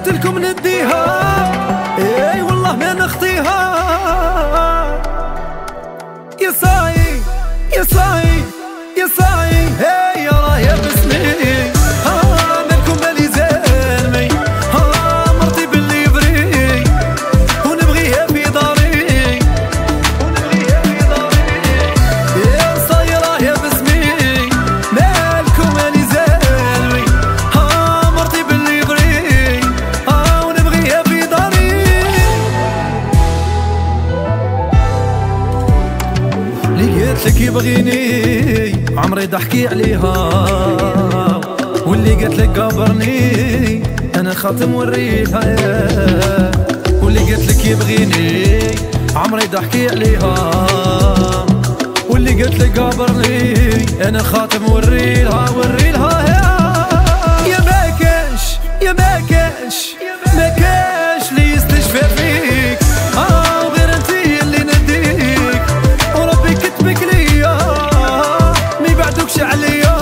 قلت لكم نديها، اي والله ما نخطيها. يا صاي يا صاي يا صاي هي راهي باسمي، منكم مالي زالمي، مرتي باللي يبري ونبغيها في داري، ونبغيها في داري. يا صاي راهي باسمي، مالكم مالي زالمي، مرتي باللي يبري ونبغيها في داري. اللي قالت لك يبغيني عمري ضحكي عليها، واللي قالت لك قابرني انا خاتم وريها، واللي قالت لك يبغيني عمري ضحكي عليها، واللي قالت لك قابرني انا خاتم وريلها وريلها. يا ما كاش يا ما كاش ما كاش اللي يستشفى فيك، غير انتي اللي نديك وربي كتبك ليا ما يبعدوكش عليا.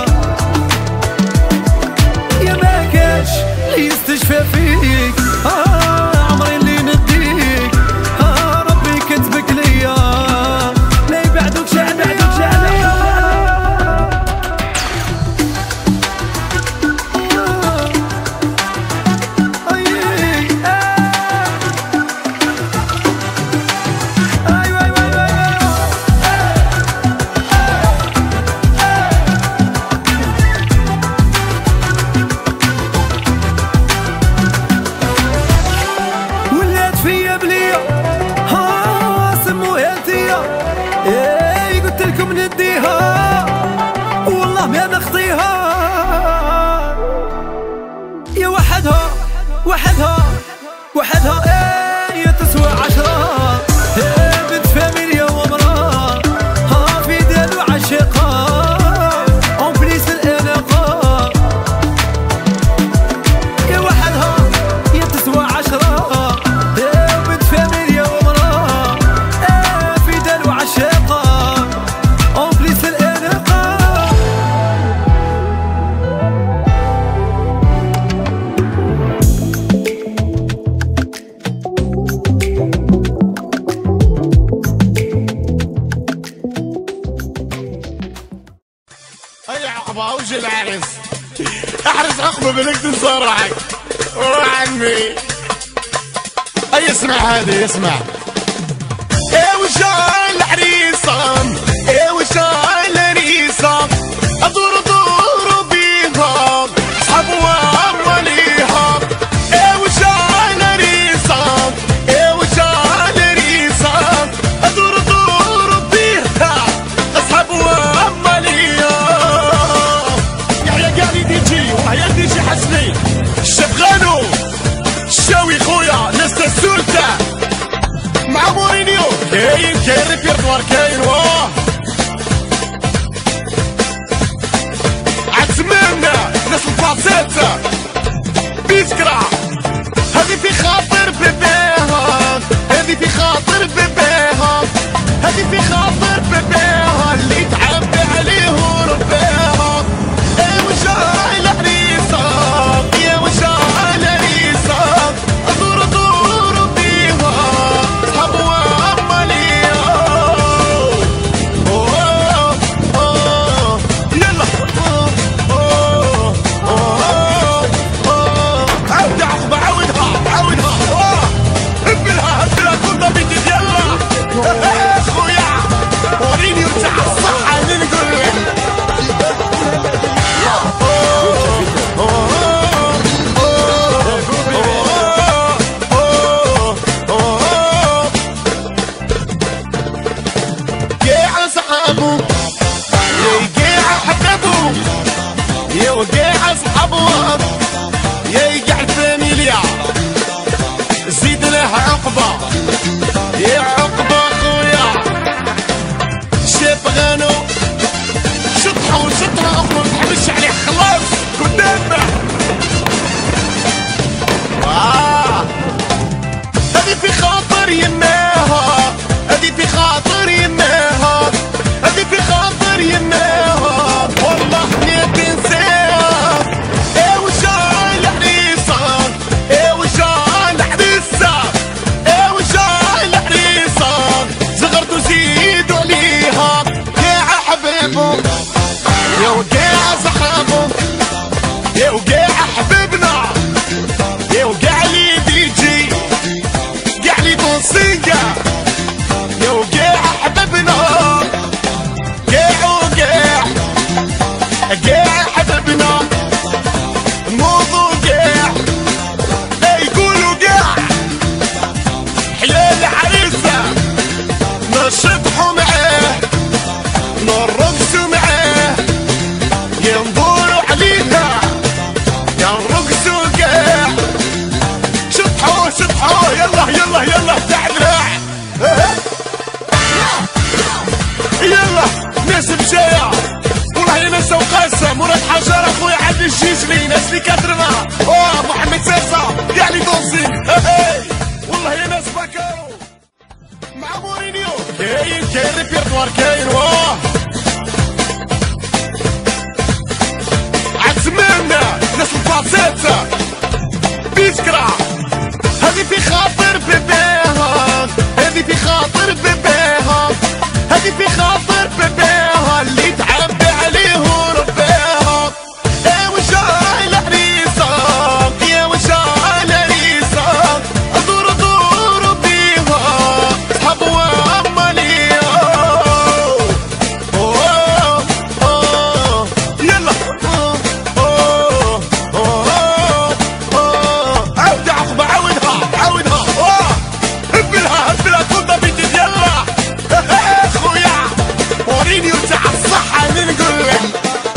يا ما كاش اللي يستشفى فيك، عمري اللي نديك ربي كتبك ليا ما يبعدوكش عليا. اي قلت لكم نديها والله ما نخطيها. يا وحدها وحدها وحدها اي تسوى 10، بنت فاميليا ومراه في دالو عشيقها اون بليس الاناقه. يا وحدها يا تسوى 10، بنت فاميليا ومراه في دالو عشيقها اون بليس الاناقه. هيا عقبة وجه العرس، احرز عقبة بلك تنصرعك وروح عمي. هيا اسمع هذه اسمع. ايه وشال العريسة ايه وشال العريسة ادور دور بيها اصحابها وليها. ايه وشال العريسة ايه وشال العريسة ادور دور بيها اصحابها وليها. يحيى قاعد يجي وهي تيجي حسني الشبغانو الشاوي خويا ناس السلطة مع مورينيو كاين ريبيرتوار كاين واه عتمنى ناس الباسيتا بيسكرا. هذه في خاطر بيبيها هذه في خاطر بيبيها هذه في خاطر بيبيها اللي تعبي عليه وربيها. ايه وشاي العريسة يا وشاي العريسة ادور دور بيها اصحابها مالية. يلا عاود عقبة عاودها هبلها كل بيتي يلا خويا وريني وتاع الصحة اللي نقول لك. قاع صحابو يا قاع حبابو يا وقاع صحابو يا قاع الفاميليا زيد لها عقبة يا عقبة خويا شاب غانو شطحة عقبة ما تحبش عليه خلاص قدامنا. هذه في خاطر يماها هذه في خاطر يماها هذه في خاطر يماها والله ما تنساها. ايه وشاي العريسة والله يا ناس فكروا مع مورينيو كاين ريبيرتوار كاين واه عتمنى ناس الباسيتا بيسكرا هذه في خاطر بيبيها هذه في خاطر بيبيها هذه في خاطر بيبيها اللي تعبي عليه وربيها يا وجع العريسة يا وجع العريسة دور دور بيها صحاب وعمالية يلا عاود عقبة عاودها هبلها كل بيتي يلا خويا مورينيو تاع الصحة اللي نقول لك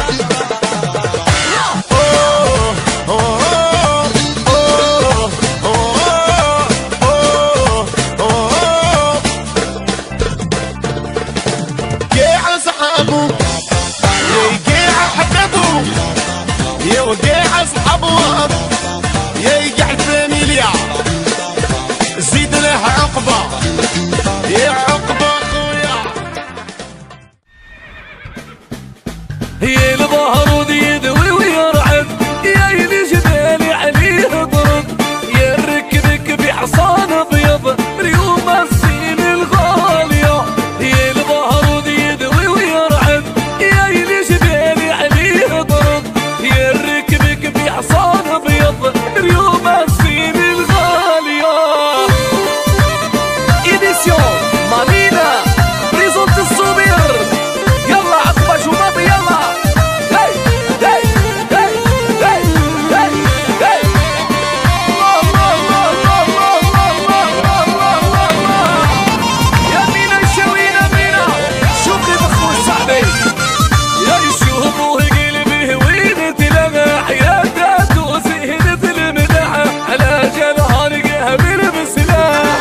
كاع صحابو يا كاع حبابو يا وكاع صحابو يا كاع الفاميليا زيد له عقبة يا عقبة خويا يا الظهر ودي يدوي ويرعد يا يلي جبالي عليه ضرب يا الركبك بحصان ابيض ريوم السين الغالية يا الظهر ودي يدوي ويرعد يا يلي جبالي عليه ضرب يا الركبك بحصان ابيض ريوم السين الغالية إديسيون مالينا بريزونت الصبير يلا عقبة شباب يلا هاي هاي هاي هاي هاي هاي يا مينا الشوينة مينا شوفي بخو صاحبي يا يشوفوه قلبي وين تلمع حياته توزهد المدح على جنهار قهبل بسلاح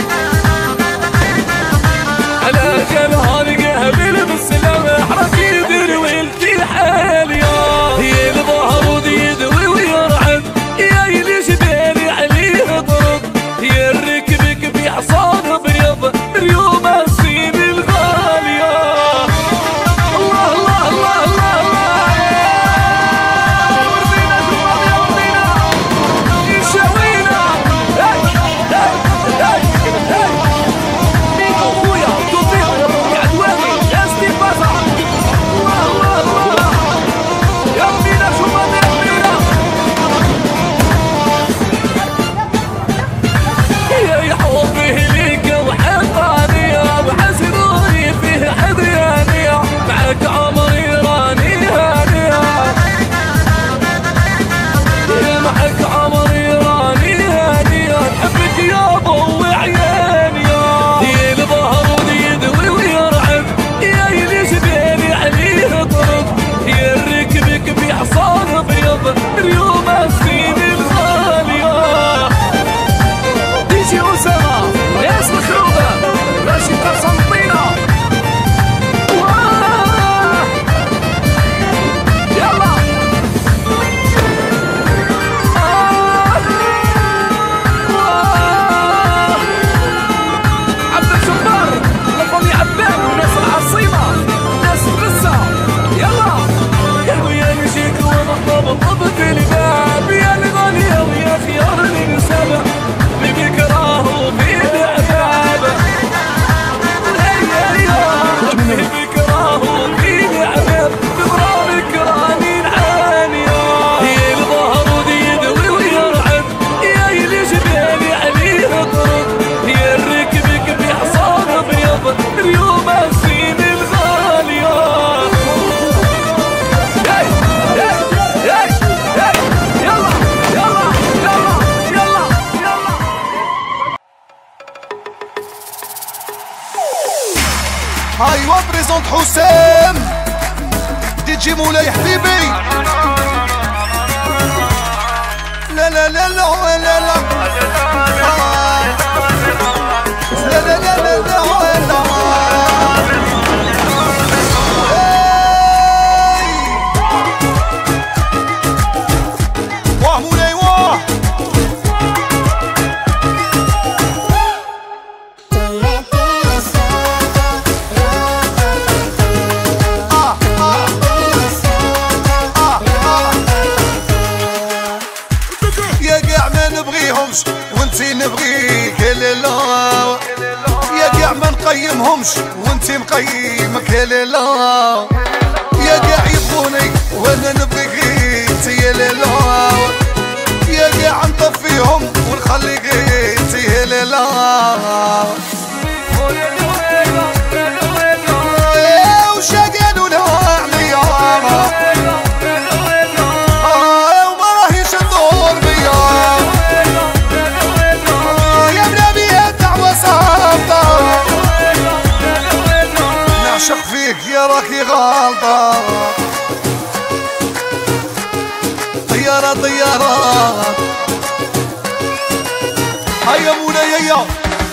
على جنهار قهبل بالسلام حركي دروي التحال يا الظهر ودي يدوي ويرعد يا يلي جبالي عليه ضرب يا الركبك بحصان ابيض ريوم السين الغالية الله الله الله الله الله وردينا شباب يا وردينا يشاوينا هاي هاي هاي هاي ميكو خويا توفيق يا عدواني يا ستيف بازا الله الله الله يا مينا شباب يا مينا يا حبي ليك وحقاني بحسنوني فيه حدياني معك عمري راني هانية معك عمري راني هانية نحبك يا ضو عياني يا الظهر ودي يدوي ويرعد يا يلي جبالي عليه ضرب يا الركبك بحصان ابيض ريوم السين الغالية ديجي أسامة ناس مخروبة راشد قسنطينة يلا عبد الجبار لفظي عبان وناس العصيمة ناس الرسة يلا يا ويا نجيك ونطبطب في الباب يا الغالية ويا خيار النسابة بذكراه وفي العذاب بذكراه وفي العذاب بغرامك راني العانية يا الظهر ودي يدوي ويرعد يا يلي جبالي عليه ضرب يا الركبك بحصان ابيض ريوم السين الغالية هاي هاي هاي هاي يلا يلا يلا يلا يلا ايوا بريزونت حسام دي جي مولاي حبيبي لا لا لا لا لا لا لا لا لا لا لا واه مولاي واه فيك لا يا قاع ما نقيمهمش وانت مقيمك لا يا قاع يبغوني وانا نبغيك انت يا لا يا قاع نطفيهم ونخليك انت يا لا وش قالوا له عليا وما راهيش تدور بيا يا بنبي الدعوة صامتة نعشق فيك يا راكي غلطة طيارة طيارة هيا مولاي هيا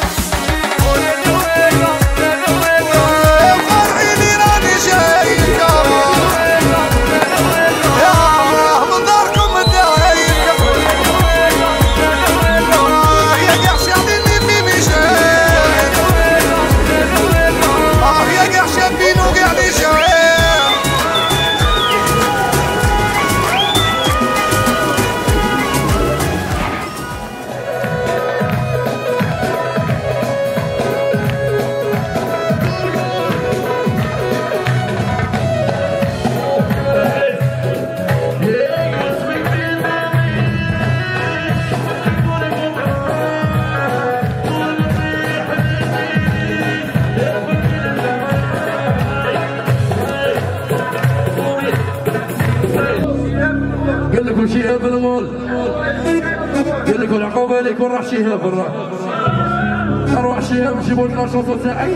كل شيء في المول قال لك العقوبه لك وراح شيها برا اروح شيها نجيبوا لنا شوطو تاعي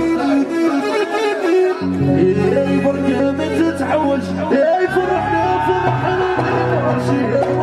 بركه ما تتحولش فرحنا فرحنا